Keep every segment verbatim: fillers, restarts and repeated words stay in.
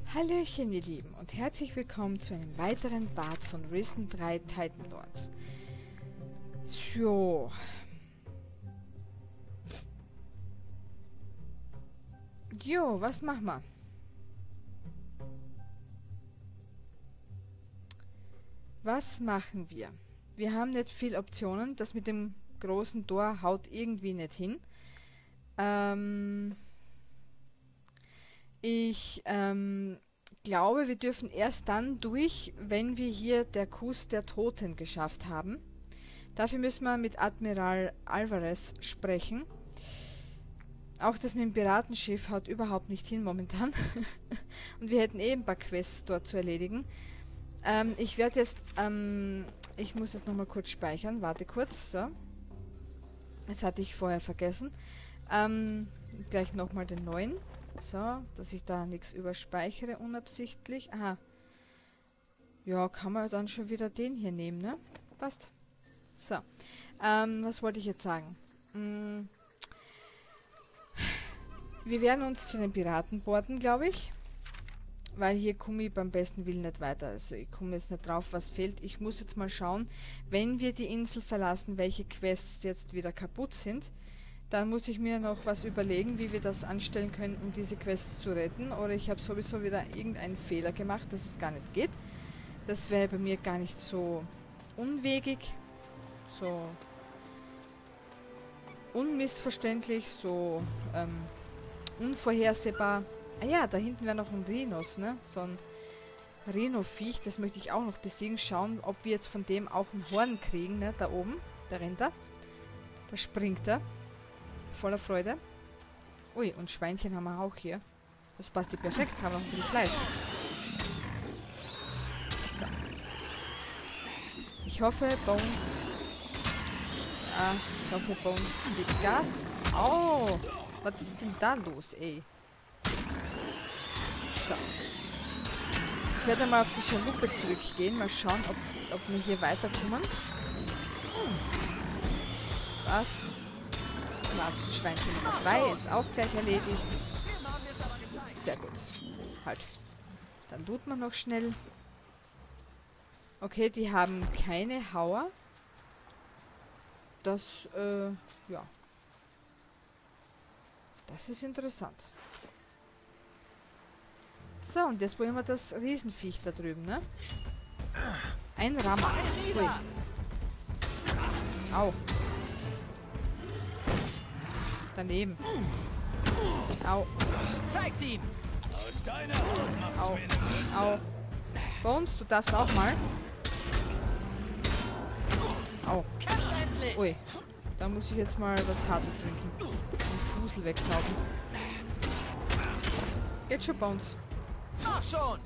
Hallöchen ihr Lieben und herzlich willkommen zu einem weiteren Part von Risen drei Titan Lords. So. Jo, was machen wir? Was machen wir? Wir haben nicht viel Optionen. Das mit dem großen Tor haut irgendwie nicht hin. Ähm... Ich ähm, glaube, wir dürfen erst dann durch, wenn wir hier der Kuss der Toten geschafft haben. Dafür müssen wir mit Admiral Alvarez sprechen. Auch das mit dem Piratenschiff haut überhaupt nicht hin momentan. Und wir hätten eh ein paar Quests dort zu erledigen. Ähm, ich werde jetzt, ähm, ich muss jetzt nochmal kurz speichern. Warte kurz, so. Das hatte ich vorher vergessen. Ähm, gleich nochmal den neuen. So, dass ich da nichts überspeichere unabsichtlich. Aha. Ja, kann man dann schon wieder den hier nehmen, ne? Passt. So. Ähm, was wollte ich jetzt sagen? Hm. Wir werden uns zu den Piraten boarden, glaube ich. Weil hier komme ich beim besten Willen nicht weiter. Also ich komme jetzt nicht drauf, was fehlt. Ich muss jetzt mal schauen, wenn wir die Insel verlassen, welche Quests jetzt wieder kaputt sind. Dann muss ich mir noch was überlegen, wie wir das anstellen können, um diese Quests zu retten. Oder ich habe sowieso wieder irgendeinen Fehler gemacht, dass es gar nicht geht. Das wäre bei mir gar nicht so unwegig, so unmissverständlich, so ähm, unvorhersehbar. Ah ja, da hinten wäre noch ein Rhinos, ne? So ein Rhino-Viech, das möchte ich auch noch besiegen. Schauen, ob wir jetzt von dem auch ein Horn kriegen, ne? Da oben, da rennt er. Da springt er. Voller Freude. Ui, und Schweinchen haben wir auch hier. Das passt ja perfekt, haben wir noch ein bisschen Fleisch. So. Ich hoffe, Bones... Ja, ich hoffe, Bones gibt Gas. Oh, was ist denn da los, ey? So. Ich werde mal auf die Schaluppe zurückgehen. Mal schauen, ob, ob wir hier weiterkommen. Hm. Passt. Schweinchen Nummer drei ist auch gleich erledigt. Sehr gut. Halt. Dann tut man noch schnell. Okay, die haben keine Hauer. Das, äh, ja. Das ist interessant. So, und jetzt probieren wir das Riesenviech da drüben, ne? Ein Rammer. Ui. Au. Daneben. Au. Zeig's ihm! Au. Au. Bones, du darfst auch mal. Au. Ui. Da muss ich jetzt mal was Hartes trinken. Den Fusel wegsaugen. Geht schon, Bones. Mach schon!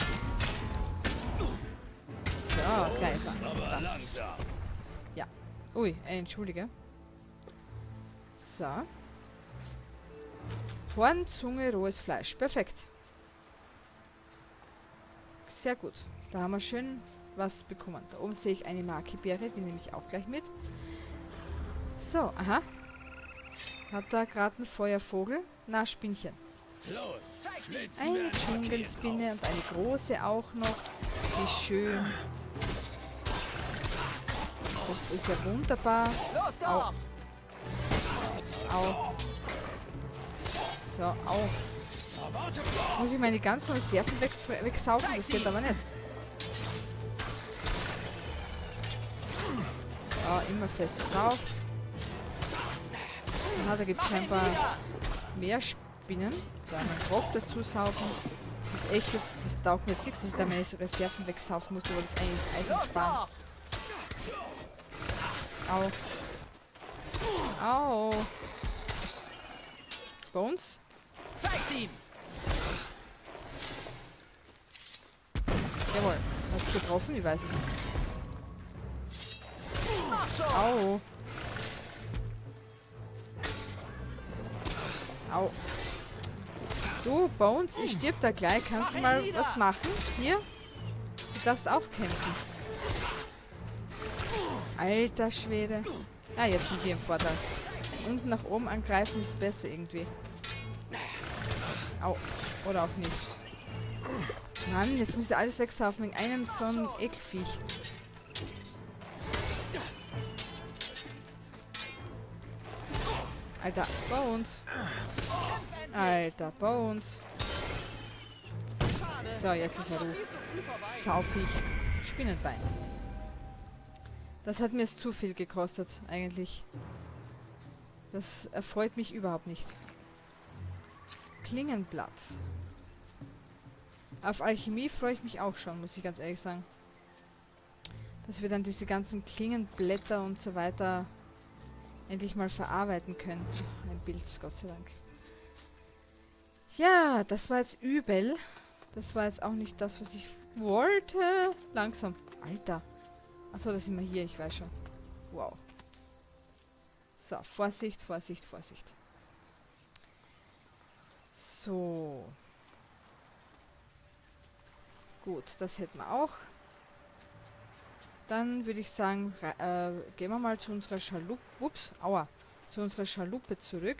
So, Kleiser. Ja. Ui, äh, entschuldige. So. Horn, Zunge, rohes Fleisch. Perfekt. Sehr gut. Da haben wir schön was bekommen. Da oben sehe ich eine Maki-Beere, die nehme ich auch gleich mit. So, aha. Hat da gerade ein Feuervogel? Na, Spinnchen. Eine Dschungelspinne und eine große auch noch. Wie schön. Das ist ja wunderbar. Au. Au. So, au. Jetzt muss ich meine ganzen Reserven weg, wegsaugen, das geht aber nicht. So, immer fest drauf. Aha, da gibt es scheinbar mehr Spinnen. So, einen Rock dazu saugen. Das ist echt jetzt, das taugt mir jetzt nichts, dass ich da meine Reserven wegsaufen musste, weil ich eigentlich Eisen sparen. Au. Au. Bones? Zeig's ihm! Jawohl. Hat's getroffen? Ich weiß es nicht. Au. Au. Du, Bones, ich stirb da gleich. Kannst du mal was machen? Hier? Du darfst auch kämpfen. Alter Schwede. Ah, jetzt sind wir im Vorteil. Unten nach oben angreifen ist besser irgendwie. Au. Oder auch nicht. Mann, jetzt muss ich alles wegsaufen wegen einem so einem Ekelviech. Alter, Bones. Alter, Bones. So, jetzt ist er ruhig. Saufig. Spinnenbein. Das hat mir jetzt zu viel gekostet, eigentlich. Das erfreut mich überhaupt nicht. Klingenblatt. Auf Alchemie freue ich mich auch schon, muss ich ganz ehrlich sagen. Dass wir dann diese ganzen Klingenblätter und so weiter endlich mal verarbeiten können. Ach, ein Bild, Gott sei Dank. Ja, das war jetzt übel. Das war jetzt auch nicht das, was ich wollte. Langsam. Alter. Achso, da sind wir hier, ich weiß schon. Wow. So, Vorsicht, Vorsicht, Vorsicht. So. Gut, das hätten wir auch. Dann würde ich sagen, äh, gehen wir mal zu unserer Schaluppe. Ups, aua. Zu unserer Schaluppe zurück.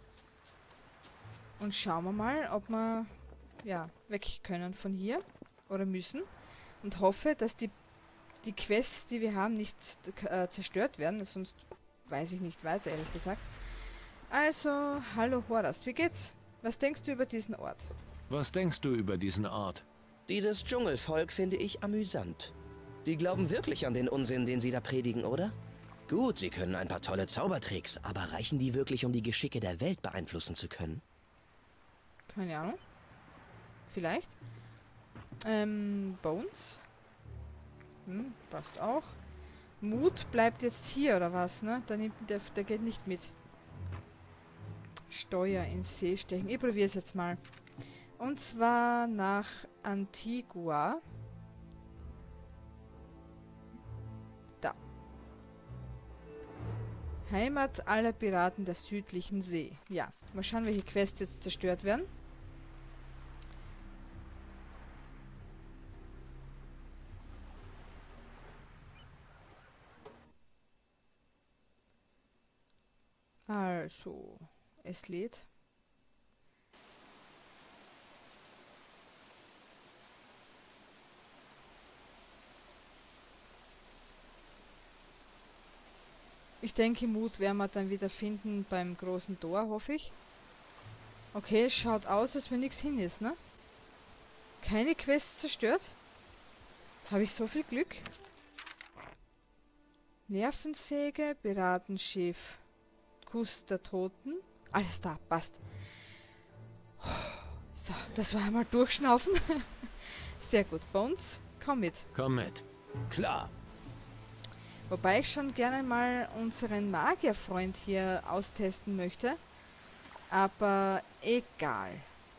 Und schauen wir mal, ob wir ja, weg können von hier. Oder müssen. Und hoffe, dass die, die Quests, die wir haben, nicht äh, zerstört werden. Sonst weiß ich nicht weiter, ehrlich gesagt. Also, hallo Horas, wie geht's? Was denkst du über diesen Ort? Was denkst du über diesen Ort? Dieses Dschungelvolk finde ich amüsant. Die glauben wirklich an den Unsinn, den sie da predigen, oder? Gut, sie können ein paar tolle Zaubertricks, aber reichen die wirklich, um die Geschicke der Welt beeinflussen zu können? Keine Ahnung. Vielleicht. Ähm, Bones. Hm, passt auch. Mut bleibt jetzt hier, oder was, ne? Der, nimmt, der, der geht nicht mit. Steuer ins See stechen. Ich probiere es jetzt mal. Und zwar nach Antigua. Da. Heimat aller Piraten der südlichen See. Ja, mal schauen, welche Quests jetzt zerstört werden. Also, es lädt. Ich denke, Mut werden wir dann wieder finden beim großen Tor, hoffe ich. Okay, es schaut aus, als wenn nichts hin ist, ne? Keine Quest zerstört? Habe ich so viel Glück? Nervensäge, Piratenschiff, Kuss der Toten. Alles da, passt. So, das war einmal durchschnaufen. Sehr gut. Bones, komm mit. Komm mit. Klar. Wobei ich schon gerne mal unseren Magierfreund hier austesten möchte. Aber egal.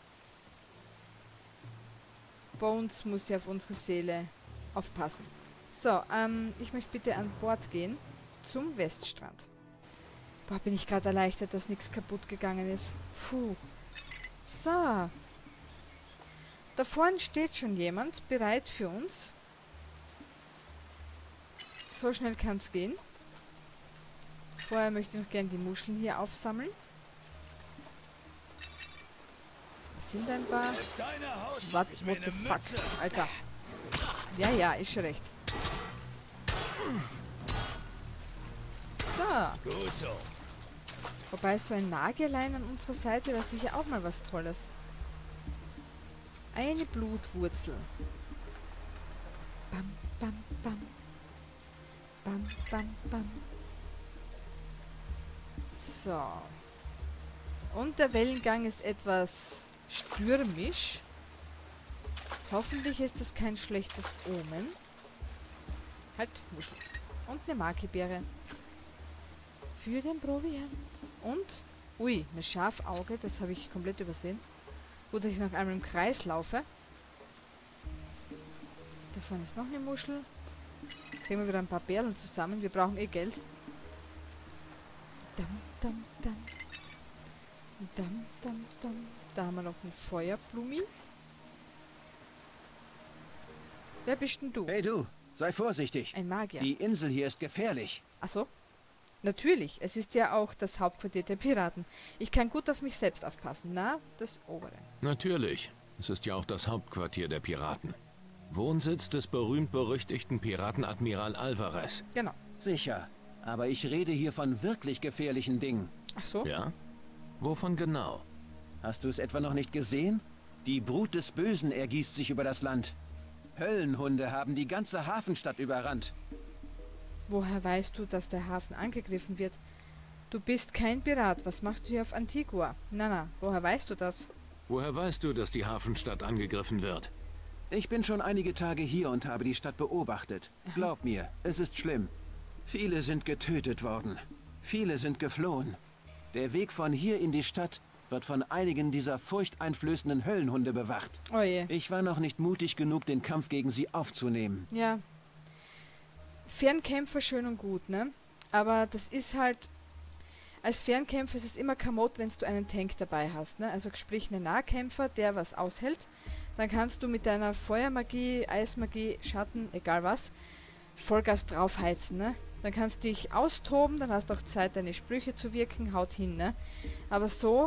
Bones muss ja auf unsere Seele aufpassen. So, ähm, ich möchte bitte an Bord gehen. Zum Weststrand. Boah, bin ich gerade erleichtert, dass nichts kaputt gegangen ist. Puh. So. Da vorne steht schon jemand, bereit für uns. So schnell kann es gehen. Vorher möchte ich noch gerne die Muscheln hier aufsammeln. Das sind ein paar. What, what the fuck, Alter. Ja, ja, ist schon recht. So. Wobei so ein Magierlein an unserer Seite wäre sicher auch mal was Tolles. Eine Blutwurzel. Bam, bam, bam. Bam, bam, bam. So. Und der Wellengang ist etwas stürmisch. Hoffentlich ist das kein schlechtes Omen. Halt, Muschel. Und eine Makibeere. Für den Proviant. Und, ui, eine Schafauge, das habe ich komplett übersehen. Gut, dass ich noch einmal im Kreis laufe. Da vorne ist noch eine Muschel. Kriegen wir wieder ein paar Perlen zusammen. Wir brauchen eh Geld. Dam, dam, dam. Dam, dam, dam. Da haben wir noch ein Feuerblumi. Wer bist denn du? Hey du, sei vorsichtig. Ein Magier. Die Insel hier ist gefährlich. Ach so. Natürlich, es ist ja auch das Hauptquartier der Piraten. Ich kann gut auf mich selbst aufpassen. Na, das Obere. Natürlich. Es ist ja auch das Hauptquartier der Piraten. Wohnsitz des berühmt-berüchtigten Piratenadmiral Alvarez. Genau. Sicher. Aber ich rede hier von wirklich gefährlichen Dingen. Ach so? Ja? Wovon genau? Hast du es etwa noch nicht gesehen? Die Brut des Bösen ergießt sich über das Land. Höllenhunde haben die ganze Hafenstadt überrannt. Woher weißt du, dass der Hafen angegriffen wird? Du bist kein Pirat. Was machst du hier auf Antigua? Na, na, woher weißt du das? Woher weißt du, dass die Hafenstadt angegriffen wird? Ich bin schon einige Tage hier und habe die Stadt beobachtet. Glaub mir, es ist schlimm. Viele sind getötet worden. Viele sind geflohen. Der Weg von hier in die Stadt wird von einigen dieser furchteinflößenden Höllenhunde bewacht. Oh je. Ich war noch nicht mutig genug, den Kampf gegen sie aufzunehmen. Ja. Fernkämpfer schön und gut, ne? Aber das ist halt... Als Fernkämpfer ist es immer Kamot, wenn du einen Tank dabei hast, ne? Also sprich einen Nahkämpfer, der was aushält. Dann kannst du mit deiner Feuermagie, Eismagie, Schatten, egal was, Vollgas draufheizen, ne? Dann kannst du dich austoben, dann hast du auch Zeit, deine Sprüche zu wirken, haut hin, ne? Aber so...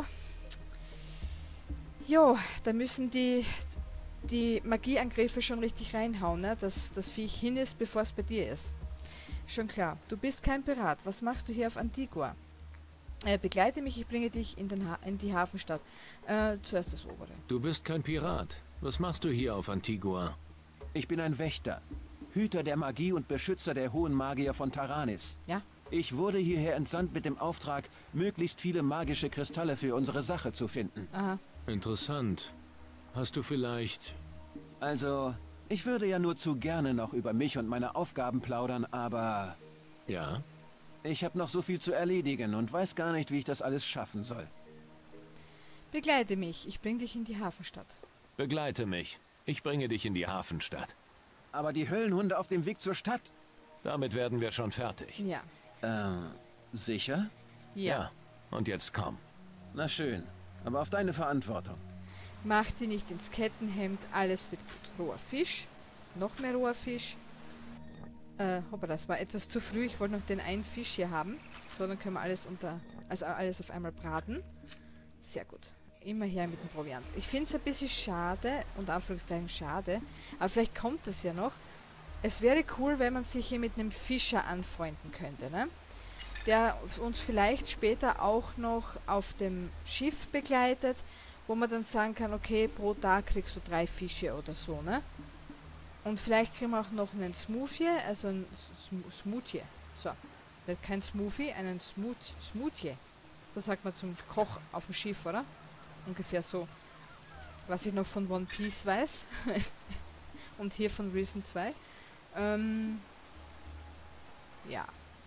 Jo, da müssen die, die Magieangriffe schon richtig reinhauen, ne? Dass das Viech hin ist, bevor es bei dir ist. Schon klar. Du bist kein Pirat. Was machst du hier auf Antigua? Äh, begleite mich, ich bringe dich in, den ha in die Hafenstadt. Äh, zuerst das obere. Du bist kein Pirat. Was machst du hier auf Antigua? Ich bin ein Wächter, Hüter der Magie und Beschützer der hohen Magier von Taranis. Ja? Ich wurde hierher entsandt mit dem Auftrag, möglichst viele magische Kristalle für unsere Sache zu finden. Aha. Interessant. Hast du vielleicht... Also, ich würde ja nur zu gerne noch über mich und meine Aufgaben plaudern, aber... Ja? Ich habe noch so viel zu erledigen und weiß gar nicht, wie ich das alles schaffen soll. Begleite mich, ich bringe dich in die Hafenstadt. Begleite mich. Ich bringe dich in die Hafenstadt. Aber die Höllenhunde auf dem Weg zur Stadt? Damit werden wir schon fertig. Ja. Äh, sicher? Ja. Und jetzt komm. Na schön, aber auf deine Verantwortung. Mach die nicht ins Kettenhemd, alles wird gut. Roher Fisch, noch mehr roher Fisch. Äh, hoppla, das war etwas zu früh. Ich wollte noch den einen Fisch hier haben. So, dann können wir alles unter, also alles auf einmal braten. Sehr gut. Immer her mit dem Proviant. Ich finde es ein bisschen schade, unter Anführungszeichen schade, aber vielleicht kommt das ja noch. Es wäre cool, wenn man sich hier mit einem Fischer anfreunden könnte, ne? Der uns vielleicht später auch noch auf dem Schiff begleitet, wo man dann sagen kann, okay, pro Tag kriegst du drei Fische oder so, ne? Und vielleicht kriegen wir auch noch einen Smoothie, also ein Sm Smoothie. So, kein Smoothie, einen Smooth Smoothie. So sagt man zum Koch auf dem Schiff, oder? Ungefähr so. Was ich noch von One Piece weiß. Und hier von Risen zwei. Ähm, ja.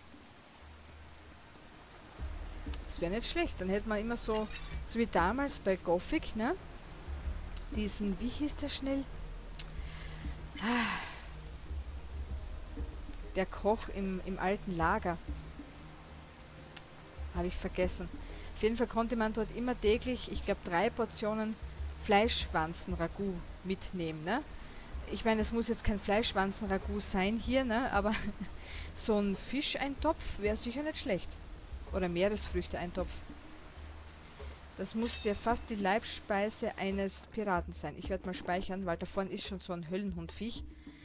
Das wäre nicht schlecht. Dann hätte man immer so, so wie damals bei Gothic, ne? Diesen, wie hieß der schnell? Der Koch im, im alten Lager. Habe ich vergessen. Auf jeden Fall konnte man dort immer täglich, ich glaube, drei Portionen Fleischschwanzen-Ragout mitnehmen, ne? Ich meine, es muss jetzt kein Fleischschwanzen-Ragout sein hier, ne? Aber so ein Fischeintopf wäre sicher nicht schlecht. Oder Meeresfrüchte-Eintopf. Das muss ja fast die Leibspeise eines Piraten sein. Ich werde mal speichern, weil da vorne ist schon so ein Höllenhundviech.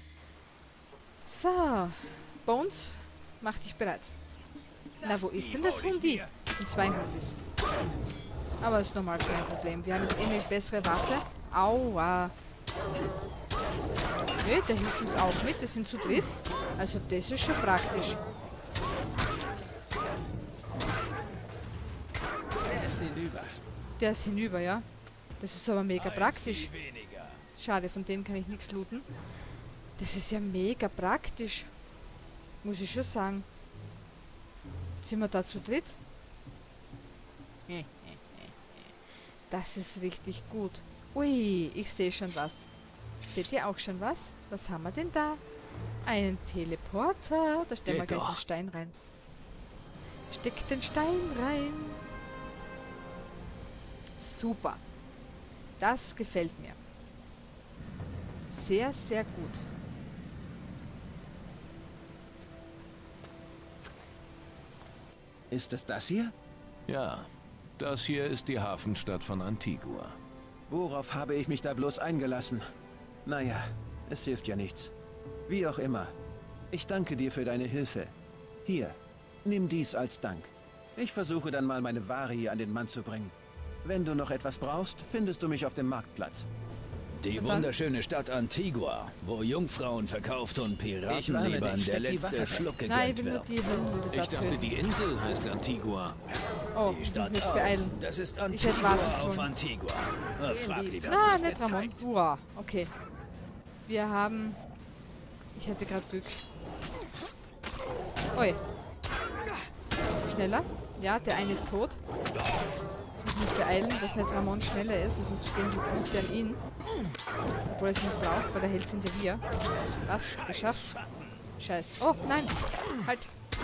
So, Bones, mach dich bereit. Na, wo ist denn das Hundi? Und zwei Hundis. Aber ist normal, kein Problem. Wir haben jetzt eh eine bessere Waffe. Aua. Nö, der hilft uns auch mit. Wir sind zu dritt. Also das ist schon praktisch. Der ist hinüber. Der ist hinüber, ja. Das ist aber mega praktisch. Schade, von denen kann ich nichts looten. Das ist ja mega praktisch. Muss ich schon sagen. Sind wir da zu dritt? Das ist richtig gut. Ui, ich sehe schon was. Seht ihr auch schon was? Was haben wir denn da? Einen Teleporter. Da stellen wir Geht gleich doch. den Stein rein. Steck den Stein rein. Super. Das gefällt mir. Sehr, sehr gut. Ist es das hier? Ja, das hier ist die Hafenstadt von Antigua. Worauf habe ich mich da bloß eingelassen? Naja, es hilft ja nichts. Wie auch immer. Ich danke dir für deine Hilfe. Hier, nimm dies als Dank. Ich versuche dann mal meine Ware hier an den Mann zu bringen. Wenn du noch etwas brauchst, findest du mich auf dem Marktplatz. Die wunderschöne Stadt Antigua, wo Jungfrauen verkauft und Piratenlebern der letzte Schluck Nein, ich gegönnt will nur wird. die Hunde Ich da dachte, töten. die Insel heißt Antigua. Oh, Die ich Stadt muss mich auch. beeilen. Das ist Ich hätte Antigua warten auf sollen. Antigua. Ah, frag die, das Na, uns nicht Ramon. gezeigt. Uah, okay. Wir haben... Ich hätte gerade Glück. Ui. Schneller. Ja, der eine ist tot. Jetzt muss ich mich beeilen, dass nicht Ramon schneller ist, weil sonst gehen die Punkte an ihn. Obwohl er es nicht braucht, weil der Held sind ja wir. Was? Geschafft? Scheiß. Oh, nein! Halt!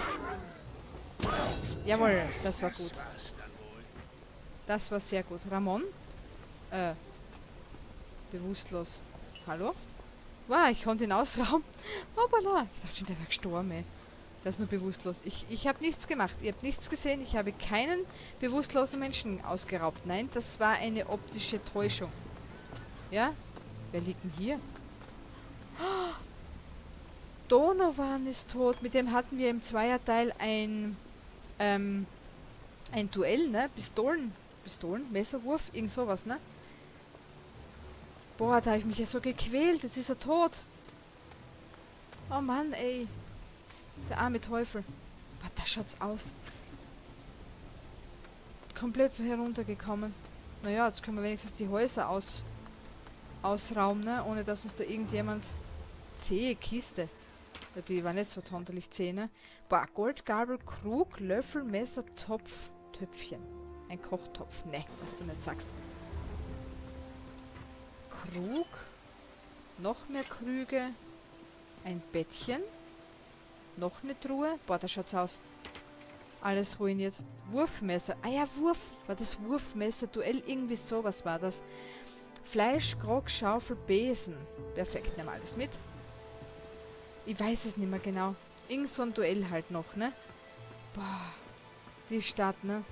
Jawohl, das war gut. Das war sehr gut. Ramon? Äh. Bewusstlos. Hallo? Wow, ich konnte ihn ausrauben. Hoppala! Ich dachte schon, der wäre gestorben, ey. Der ist nur bewusstlos. Ich, ich habe nichts gemacht. Ihr habt nichts gesehen. Ich habe keinen bewusstlosen Menschen ausgeraubt. Nein, das war eine optische Täuschung. Ja? Wer liegt denn hier? Oh, Donovan ist tot. Mit dem hatten wir im Zweierteil ein, ähm, ein Duell, ne? Pistolen. Pistolen? Messerwurf? Irgend sowas, ne? Boah, da habe ich mich ja so gequält. Jetzt ist er tot. Oh Mann, ey. Der arme Teufel. Boah, da schaut's aus. Komplett so heruntergekommen. Naja, jetzt können wir wenigstens die Häuser aus, ausrauben, ne? Ohne dass uns da irgendjemand... Zähe Kiste. Ja, die war nicht so sonderlich zäh, ne? Boah, Goldgabel, Krug, Löffel, Messer, Topf, Töpfchen. Ein Kochtopf. Ne, was du nicht sagst. Krug. Noch mehr Krüge. Ein Bettchen. Noch eine Truhe. Boah, da schaut's aus. Alles ruiniert. Wurfmesser. Ah ja, Wurf. War das Wurfmesser? Duell? Irgendwie sowas war das. Fleisch, Grog, Schaufel, Besen. Perfekt, nehmen wir alles mit. Ich weiß es nicht mehr genau. Irgend so ein Duell halt noch, ne? Boah. Die Stadt, ne?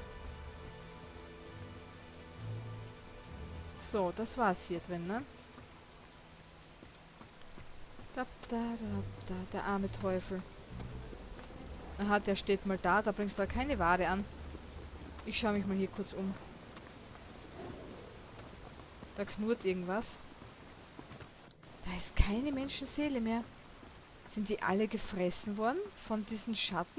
So, das war's hier drin, ne? Da, da, da, da, der arme Teufel. Aha, der steht mal da, da bringst du da keine Ware an. Ich schaue mich mal hier kurz um. Da knurrt irgendwas. Da ist keine Menschenseele mehr. Sind die alle gefressen worden von diesen Schatten?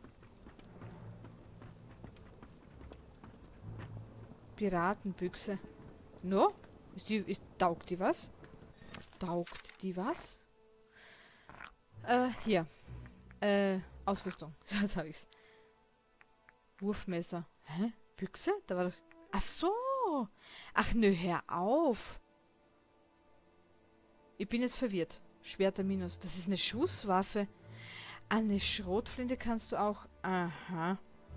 Piratenbüchse. No? Ist die, ist, taugt die was? Taugt die was? Äh, hier. Äh, Ausrüstung. Jetzt habe ich's. Wurfmesser. Hä? Büchse? Da war doch... Ach so! Ach nö, hör auf! Ich bin jetzt verwirrt. Schwerter minus. Das ist eine Schusswaffe. Eine Schrotflinte kannst du auch... Aha.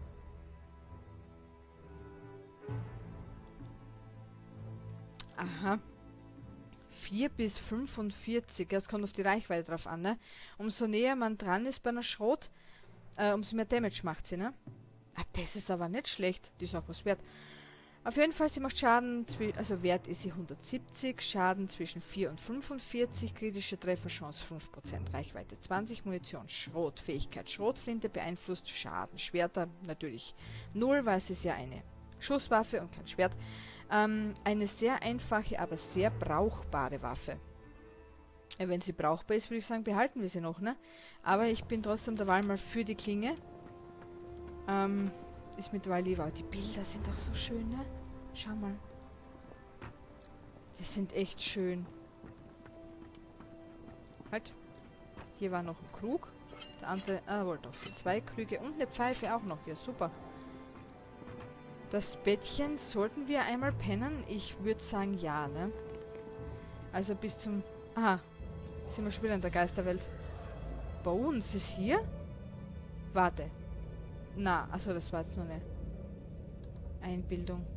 Aha. vier bis fünfundvierzig. Das kommt auf die Reichweite drauf an, ne? Umso näher man dran ist bei einer Schrot, äh, umso mehr Damage macht sie, ne? Ah, das ist aber nicht schlecht. Die ist auch was wert. Auf jeden Fall, sie macht Schaden, also Wert ist sie hundertsiebzig, Schaden zwischen vier und fünfundvierzig, kritische Trefferchance fünf Prozent, Reichweite zwanzig, Munition, Schrot, Fähigkeit, Schrotflinte beeinflusst Schaden, Schwerter natürlich null, weil es ist ja eine Schusswaffe und kein Schwert. Ähm, eine sehr einfache, aber sehr brauchbare Waffe. Ja, wenn sie brauchbar ist, würde ich sagen, behalten wir sie noch, ne? Aber ich bin trotzdem der Wahl mal für die Klinge. Ähm... Ist mit Wahl lieber. Die Bilder sind auch so schön, ne? Schau mal. Die sind echt schön. Halt. Hier war noch ein Krug. Der andere, ah, wohl doch, sind zwei Krüge und eine Pfeife auch noch. Ja, super. Das Bettchen, sollten wir einmal pennen? Ich würde sagen, ja, ne? Also bis zum... Aha. Sind wir schon wieder in der Geisterwelt. Bei uns ist hier... Warte. Na, also das war jetzt nur eine Einbildung.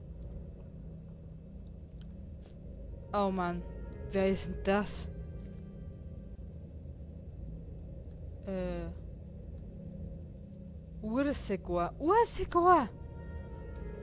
Oh Mann, wer ist denn das? Äh. Ursegor. Ursegor!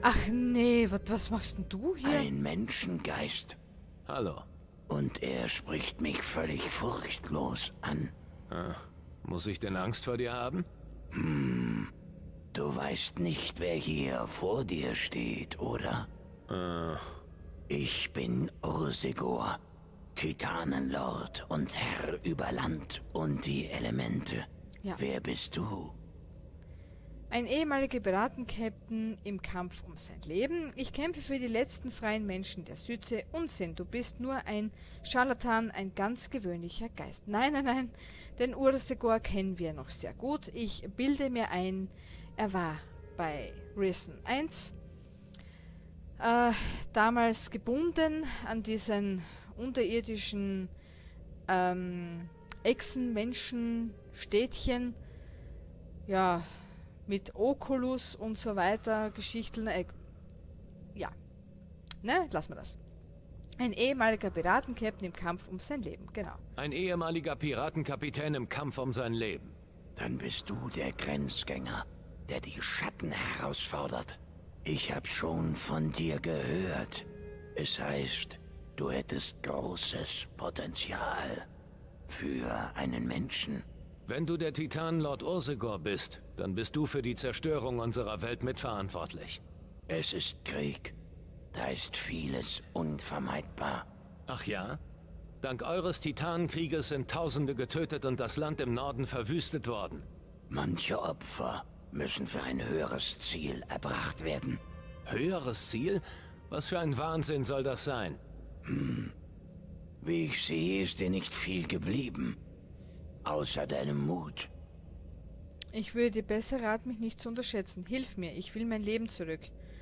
Ach nee, wat, was machst denn du hier? Ein Menschengeist. Hallo. Und er spricht mich völlig furchtlos an. Ah, muss ich denn Angst vor dir haben? Hm, du weißt nicht, wer hier vor dir steht, oder? Äh. Ich bin Ursegor, Titanenlord und Herr über Land und die Elemente. Ja. Wer bist du? Ein ehemaliger Piratenkapitän im Kampf um sein Leben. Ich kämpfe für die letzten freien Menschen der Südsee. Unsinn, du bist nur ein Scharlatan, ein ganz gewöhnlicher Geist. Nein, nein, nein, den Ursegor kennen wir noch sehr gut. Ich bilde mir ein, er war bei Risen eins äh, damals gebunden an diesen unterirdischen ähm, Echsenmenschen-Städtchen. Ja, mit Oculus und so weiter, Geschichten, äh, ja, ne, lassen wir das. Ein ehemaliger Piratenkapitän im Kampf um sein Leben, genau. Ein ehemaliger Piratenkapitän im Kampf um sein Leben. Dann bist du der Grenzgänger, der die Schatten herausfordert. Ich hab schon von dir gehört. Es heißt, du hättest großes Potenzial für einen Menschen. Wenn du der Titan Lord Ursegor bist, dann bist du für die Zerstörung unserer Welt mitverantwortlich. Es ist Krieg. Da ist vieles unvermeidbar. Ach ja? Dank eures Titanenkrieges sind Tausende getötet und das Land im Norden verwüstet worden. Manche Opfer müssen für ein höheres Ziel erbracht werden. Höheres Ziel? Was für ein Wahnsinn soll das sein? Hm. Wie ich sehe, ist dir nicht viel geblieben. Außer deinem Mut. Ich würde dir besser raten, mich nicht zu unterschätzen. Hilf mir, ich will mein Leben zurück.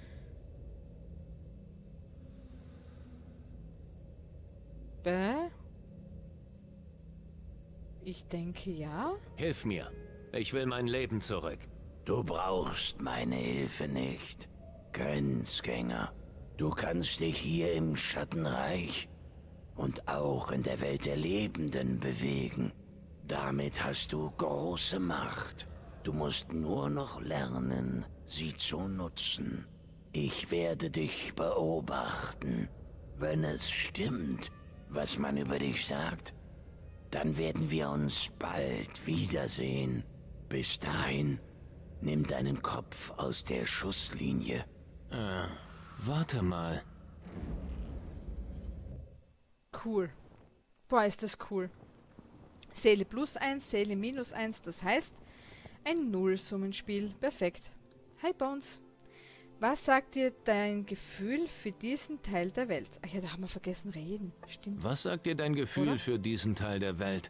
Bäh? Ich denke ja. Hilf mir. Ich will mein Leben zurück. Du brauchst meine Hilfe nicht. Grenzgänger. Du kannst dich hier im Schattenreich und auch in der Welt der Lebenden bewegen. Damit hast du große Macht. Du musst nur noch lernen, sie zu nutzen. Ich werde dich beobachten. Wenn es stimmt, was man über dich sagt, dann werden wir uns bald wiedersehen. Bis dahin, nimm deinen Kopf aus der Schusslinie. Äh, warte mal. Cool. Boah, ist das cool. Seele plus eins, Seele minus eins, das heißt ein Nullsummenspiel. Perfekt. Hi Bones. Was sagt dir dein Gefühl für diesen Teil der Welt? Ach ja, da haben wir vergessen reden. Stimmt. Was sagt dir dein Gefühl Oder? für diesen Teil der Welt?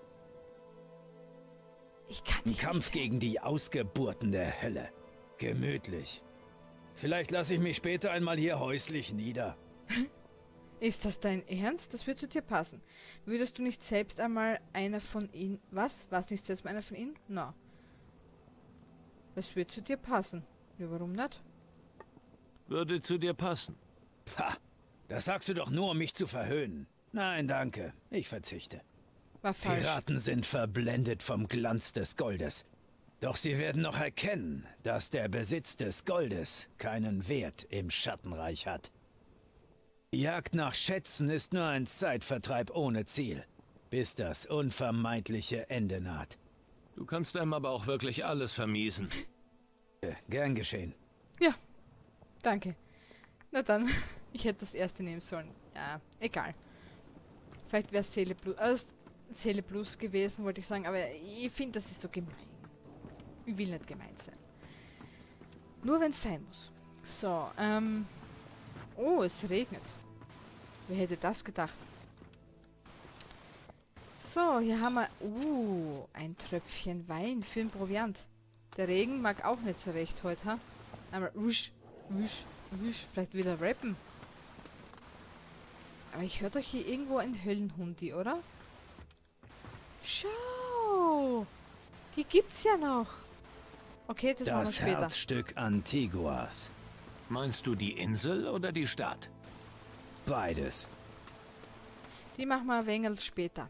Ich kann Ein dich Kampf nicht gegen die Ausgeburten der Hölle. Gemütlich. Vielleicht lasse ich mich später einmal hier häuslich nieder. Ist das dein Ernst? Das würde zu dir passen. Würdest du nicht selbst einmal einer von ihnen... Was? Warst du nicht selbst mal einer von ihnen? Na. No. Das würde zu dir passen. Ja, warum nicht? Würde zu dir passen. Pah, das sagst du doch nur, um mich zu verhöhnen. Nein, danke. Ich verzichte. War falsch. Piraten sind verblendet vom Glanz des Goldes. Doch sie werden noch erkennen, dass der Besitz des Goldes keinen Wert im Schattenreich hat. Die Jagd nach Schätzen ist nur ein Zeitvertreib ohne Ziel, bis das unvermeidliche Ende naht. Du kannst einem aber auch wirklich alles vermiesen. Äh, gern geschehen. Ja, danke. Na dann, ich hätte das erste nehmen sollen. Ja, egal. Vielleicht wäre es Seele Plus, äh, Seele Plus gewesen, wollte ich sagen, aber ich finde, das ist so gemein. Ich will nicht gemein sein. Nur wenn es sein muss. So, ähm... Oh, es regnet. Wer hätte das gedacht? So, hier haben wir... Uh, ein Tröpfchen Wein für den Proviant. Der Regen mag auch nicht so recht heute, ha? Einmal wusch, wusch, wusch. Vielleicht wieder rappen. Aber ich höre doch hier irgendwo ein Höllenhundi, oder? Schau! Die gibt's ja noch. Okay, das, das machen wir später. Das Herzstück Antiguas. Meinst du die Insel oder die Stadt? Beides. Die machen wir ein wenig später.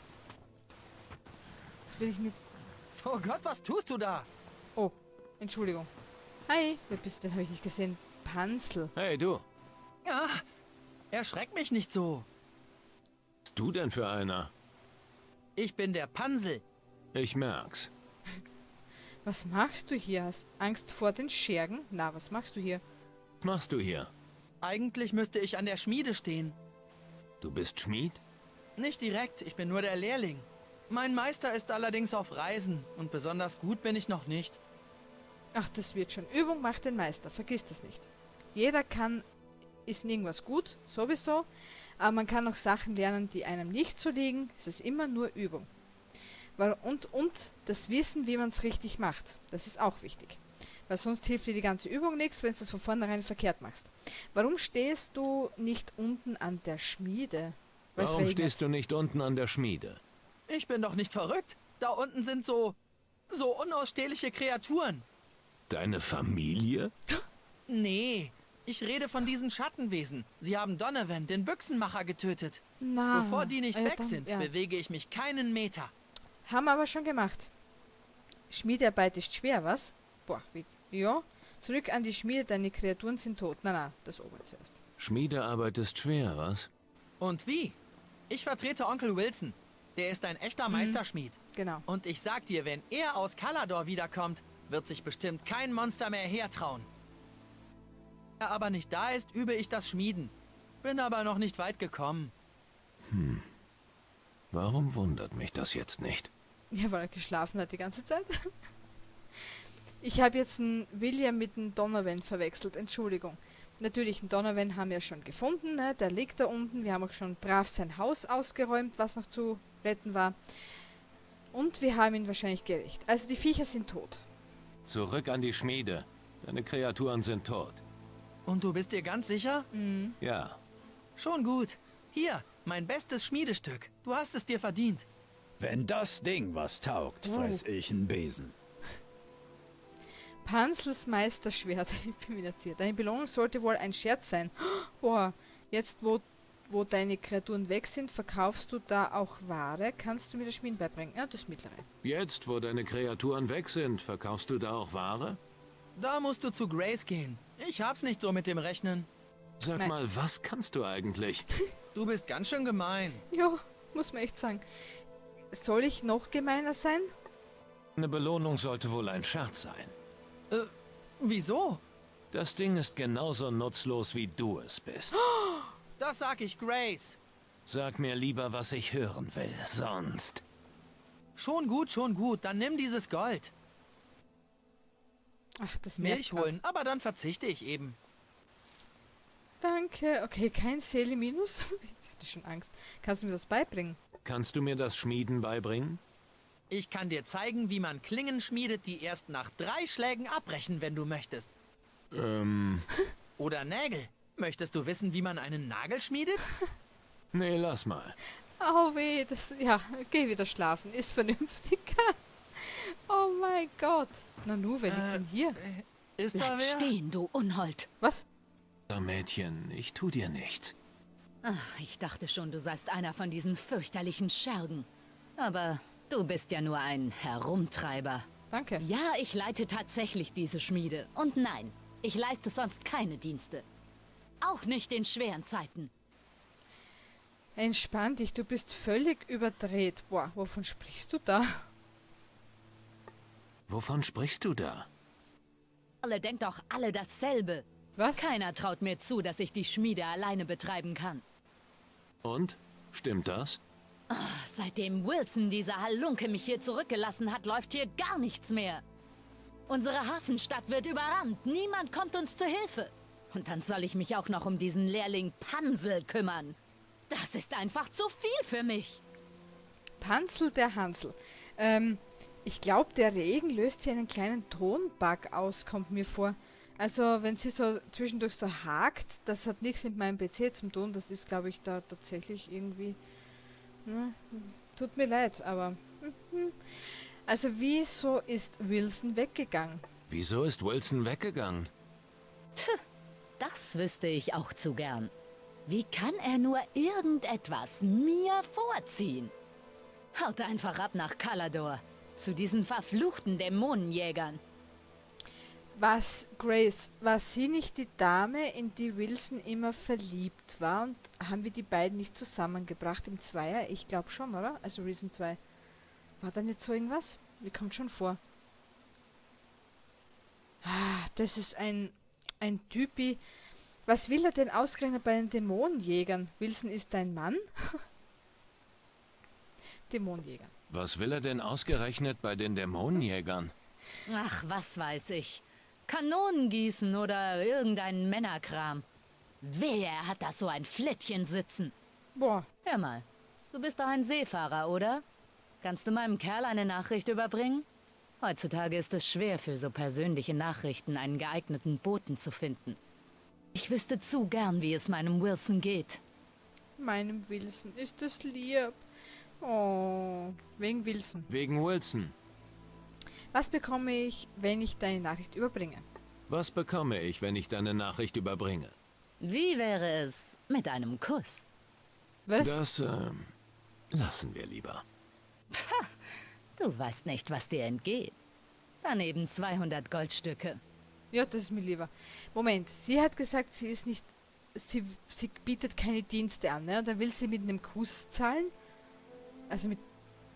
Jetzt will ich mit... Oh Gott, was tust du da? Oh, Entschuldigung. Hi, wer bist du denn? Habe ich nicht gesehen. Pansel. Hey, du. Ah, erschreck mich nicht so. Was bist du denn für einer? Ich bin der Pansel. Ich merk's. Was machst du hier? Hast Angst vor den Schergen? Na, was machst du hier? Was machst du hier? Eigentlich müsste ich an der Schmiede stehen. Du bist Schmied? Nicht direkt, ich bin nur der Lehrling. Mein Meister ist allerdings auf Reisen und besonders gut bin ich noch nicht. Ach, das wird schon. Übung macht den Meister, vergiss das nicht. Jeder kann, ist in irgendwas gut, sowieso, aber man kann auch Sachen lernen, die einem nicht so liegen. Es ist immer nur Übung. Und, und das Wissen, wie man es richtig macht, das ist auch wichtig. Weil sonst hilft dir die ganze Übung nichts, wenn du das von vornherein verkehrt machst. Warum stehst du nicht unten an der Schmiede? Weil's Warum regnet. stehst du nicht unten an der Schmiede? Ich bin doch nicht verrückt. Da unten sind so... so unausstehliche Kreaturen. Deine Familie? Nee, ich rede von diesen Schattenwesen. Sie haben Donovan, den Büchsenmacher, getötet. Na, Bevor die nicht äh, weg dann- sind, ja. bewege ich mich keinen Meter. Haben wir aber schon gemacht. Schmiedearbeit ist schwer, was? Boah, wie... Ja, zurück an die Schmiede, deine Kreaturen sind tot. Na, na, das oben zuerst. Schmiedearbeit ist schwer, was? Und wie? Ich vertrete Onkel Wilson. Der ist ein echter Meisterschmied. Genau. Und ich sag dir, wenn er aus Kalador wiederkommt, wird sich bestimmt kein Monster mehr hertrauen. Wenn er aber nicht da ist, übe ich das Schmieden. Bin aber noch nicht weit gekommen. Warum wundert mich das jetzt nicht? Ja, weil er geschlafen hat die ganze Zeit. Ich habe jetzt einen William mit einem Donovan verwechselt. Entschuldigung. Natürlich, einen Donovan haben wir schon gefunden. Ne? Der liegt da unten. Wir haben auch schon brav sein Haus ausgeräumt, was noch zu retten war. Und wir haben ihn wahrscheinlich gerecht. Also die Viecher sind tot. Zurück an die Schmiede. Deine Kreaturen sind tot. Und du bist dir ganz sicher? Ja. Schon gut. Hier, mein bestes Schmiedestück. Du hast es dir verdient. Wenn das Ding was taugt, Oh. fress ich einen Besen. Pansels Meisterschwert. Ich bin wieder erzählt. Deine Belohnung sollte wohl ein Scherz sein. Boah, jetzt wo, wo deine Kreaturen weg sind, verkaufst du da auch Ware. Kannst du mir das Schmieden beibringen? Ja, das mittlere. Jetzt, wo deine Kreaturen weg sind, verkaufst du da auch Ware? Da musst du zu Grace gehen. Ich hab's nicht so mit dem Rechnen. Sag Nein. mal, was kannst du eigentlich? Du bist ganz schön gemein. Jo, muss man echt sagen. Soll ich noch gemeiner sein? Eine Belohnung sollte wohl ein Scherz sein. Äh, wieso? Das Ding ist genauso nutzlos, wie du es bist. Das sag ich Grace. Sag mir lieber, was ich hören will, sonst... Schon gut, schon gut. Dann nimm dieses Gold. Ach, das nervt Milch grad. holen, aber dann verzichte ich eben. Danke. Okay, kein Seele Minus. Ich hatte schon Angst. Kannst du mir was beibringen? Kannst du mir das Schmieden beibringen? Ich kann dir zeigen, wie man Klingen schmiedet, die erst nach drei Schlägen abbrechen, wenn du möchtest. Ähm... Oder Nägel. Möchtest du wissen, wie man einen Nagel schmiedet? Nee, lass mal. Oh weh, das... Ja, geh wieder schlafen. Ist vernünftig. Oh mein Gott. Nanu, wer liegt denn hier? Ist da Bleib wer? stehen, du Unhold. Was? So, Mädchen, ich tu dir nichts. Ach, ich dachte schon, du seist einer von diesen fürchterlichen Schergen. Aber du bist ja nur ein Herumtreiber. Danke. Ja, ich leite tatsächlich diese Schmiede. Und nein, ich leiste sonst keine Dienste. Auch nicht in schweren Zeiten. Entspann dich, du bist völlig überdreht. Boah, wovon sprichst du da? Wovon sprichst du da? Alle denkt doch alle dasselbe. Was? Keiner traut mir zu, dass ich die Schmiede alleine betreiben kann. Und? Stimmt das? Seitdem Wilson, dieser Halunke, mich hier zurückgelassen hat, läuft hier gar nichts mehr. Unsere Hafenstadt wird überrannt. Niemand kommt uns zu Hilfe. Und dann soll ich mich auch noch um diesen Lehrling Pansel kümmern. Das ist einfach zu viel für mich. Pansel der Hansel. Ähm, ich glaube, der Regen löst hier einen kleinen Tonbug aus, kommt mir vor. Also, wenn sie so zwischendurch so hakt, das hat nichts mit meinem P C zu tun. Das ist, glaube ich, da tatsächlich irgendwie... Ne, tut mir leid, aber... Also, wieso ist Wilson weggegangen? Wieso ist Wilson weggegangen? Das wüsste ich auch zu gern. Wie kann er nur irgendetwas mir vorziehen? Haut einfach ab nach Kalador. Zu diesen verfluchten Dämonenjägern. Was, Grace, war sie nicht die Dame, in die Wilson immer verliebt war? Und haben wir die beiden nicht zusammengebracht im Zweier? Ich glaube schon, oder? Also Reason zwei. War da nicht so irgendwas? Mir kommt schon vor. Ah, das ist ein, ein Typi. Was will er denn ausgerechnet bei den Dämonenjägern? Wilson ist dein Mann? Dämonenjäger. Was will er denn ausgerechnet bei den Dämonenjägern? Ach, was weiß ich. Kanonen gießen oder irgendein Männerkram. Wer hat da so ein Flittchen sitzen? Boah. Hör mal, du bist doch ein Seefahrer, oder? Kannst du meinem Kerl eine Nachricht überbringen? Heutzutage ist es schwer, für so persönliche Nachrichten einen geeigneten Boten zu finden. Ich wüsste zu gern, wie es meinem Wilson geht. Meinem Wilson ist es lieb. Oh, wegen Wilson. Wegen Wilson. Was bekomme ich, wenn ich deine Nachricht überbringe? Was bekomme ich, wenn ich deine Nachricht überbringe? Wie wäre es mit einem Kuss? Was? Das, ähm, lassen wir lieber. Du weißt nicht, was dir entgeht. Daneben zweihundert Goldstücke. Ja, das ist mir lieber. Moment, sie hat gesagt, sie ist nicht... Sie, sie bietet keine Dienste an, ne? Und dann will sie mit einem Kuss zahlen? Also mit...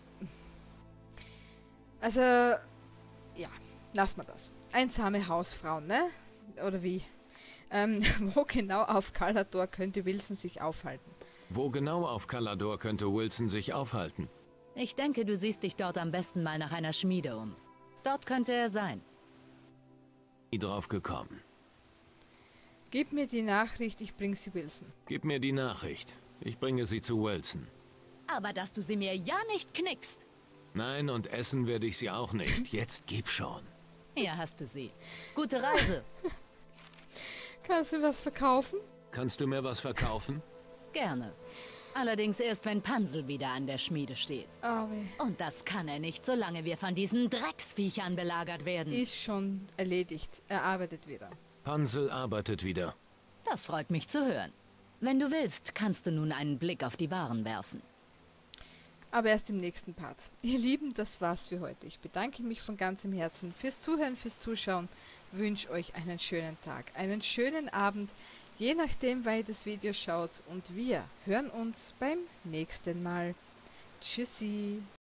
Also... Ja, lassen wir das. Einsame Hausfrauen, ne? Oder wie? Ähm, wo genau auf Calador könnte Wilson sich aufhalten? Wo genau auf Calador könnte Wilson sich aufhalten? Ich denke, du siehst dich dort am besten mal nach einer Schmiede um. Dort könnte er sein. Nie drauf gekommen. Gib mir die Nachricht, ich bring sie Wilson. Gib mir die Nachricht. Ich bringe sie zu Wilson. Aber dass du sie mir ja nicht knickst. Nein, und essen werde ich sie auch nicht. Jetzt gib schon. Hier hast du sie. Gute Reise. Kannst du was verkaufen? Kannst du mir was verkaufen? Gerne. Allerdings erst, wenn Pansel wieder an der Schmiede steht. Oh, weh. Und das kann er nicht, solange wir von diesen Drecksviechern belagert werden. Ist schon erledigt. Er arbeitet wieder. Pansel arbeitet wieder. Das freut mich zu hören. Wenn du willst, kannst du nun einen Blick auf die Waren werfen. Aber erst im nächsten Part. Ihr Lieben, das war's für heute. Ich bedanke mich von ganzem Herzen fürs Zuhören, fürs Zuschauen. Wünsche euch einen schönen Tag, einen schönen Abend, je nachdem, wann ihr das Video schaut. Und wir hören uns beim nächsten Mal. Tschüssi.